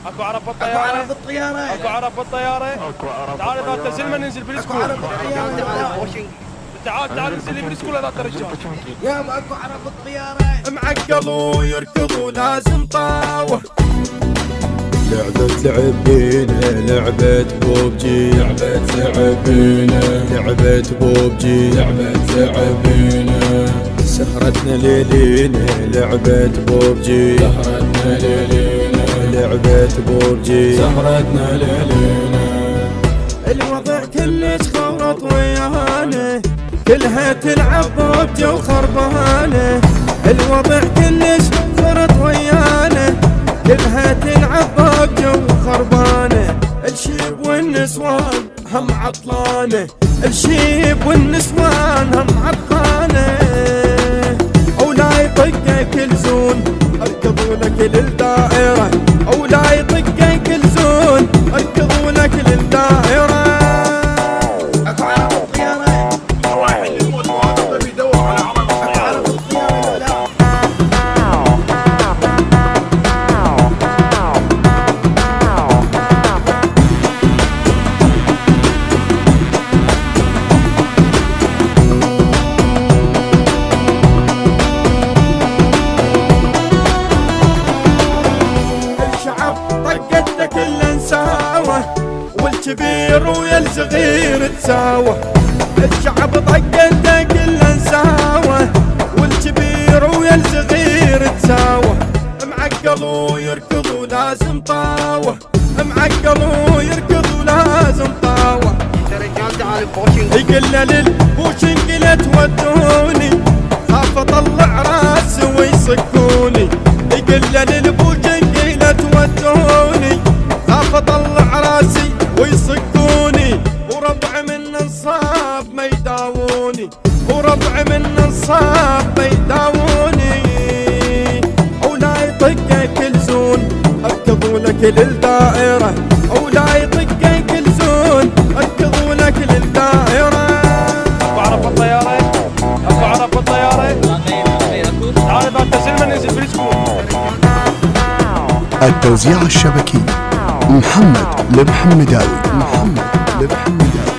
اكو عرب بالطياره، اكو عرب بالطياره، اكو عرب بالطياره. اكو عرب. تعال اذا تسلمه ننزل بالسكول. اكو عرب بالطياره. تعال ننزل لي بالسكول هذا الرجال. يا اكو عرب بالطياره. معقلوا يركضوا لازم طاوه. لعبة لعبينا لعبة بوبجي، لعبة لعبينا لعبة بوبجي، لعبة لعبينا. سهرتنا ليلينا لعبة بوبجي، سهرتنا ليلينا لعبة بوبجي، سهرتنا ليلينا. الوضع كلش خورط ويانا، كلها تلعب بوبجي وخربانة. الوضع كلش خورط ويانا، كلها تلعب بوبجي وخربانة. الشيب والنسوان هم عطلانة، الشيب والنسوان هم عطلانة. ولا يطقه كل زون اركضوا لك للدائرة، ولا يطقه كل زون اركضوا لك للدائرة. اكو عرب بالطياره. رايح يموت واحد بيدور على عرب بالطياره. الشعب طقته كله نساوه، والكبير ويا الصغير تساوه. الشعب طقته كله نساوه، والكبير ويا الصغير تساوه. معقلوا يركضوا لازم طاوه، معقلوا يركضوا لازم طاوه. رجال تعال البوشنج. يقلنا للبوشنج لا تودوني، خاف اطلع راسي ويصكوني. يقلنا للبوشنج لا تودوني، خاف اطلع راسي ويصكوني. وربع من انصاب ما يداووني، وربع من انصاب ما يداووني. ولا يطقه كل زون اركضوا لك للدائرة، ولا يطقه كل زون اركضوا لك للدائرة. اكو عرب بالطياره، اكو عرب بالطياره. تعال اذا تسلمه ننزل بالسكول. التوزيع الشبكي محمد المحمداوي، محمد المحمداوي.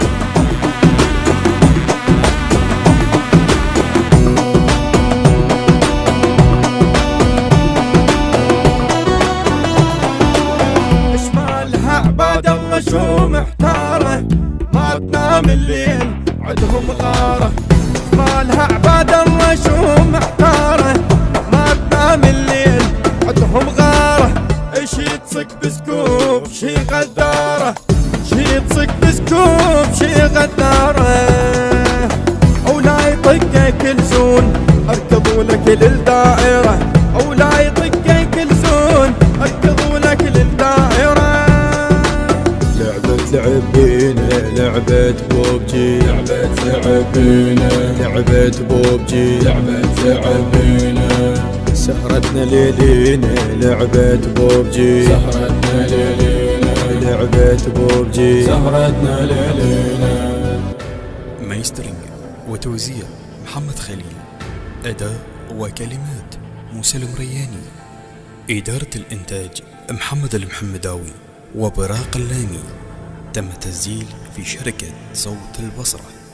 اشمالها عباد الله شو محتاره، ما تنام الليل عندهم غاره. اشمالها عباد الله شو محتاره، ما تنام الليل عندهم غاره. شي تصك بسكوب شي غداره، شي تصك بسكوب شي غداره. ولا يطقه كل زون اركضوا لك للدائرة، ولا يطقه كل زون اركضوا لك للدائرة. لعبة لعبينا لعبة بوبجي، لعبة لعبينا لعبة بوبجي، لعبة لعبينا. سهرتنا ليلينا لعبة بوبجي، سهرتنا ليلينا لعبة بوبجي، سهرتنا ليلينا. مايسترينج وتوزيع محمد خليل، أداء وكلمات موسى المرياني، إدارة الإنتاج محمد المحمداوي وبراق اللامي. تم تسجيل في شركة صوت البصرة.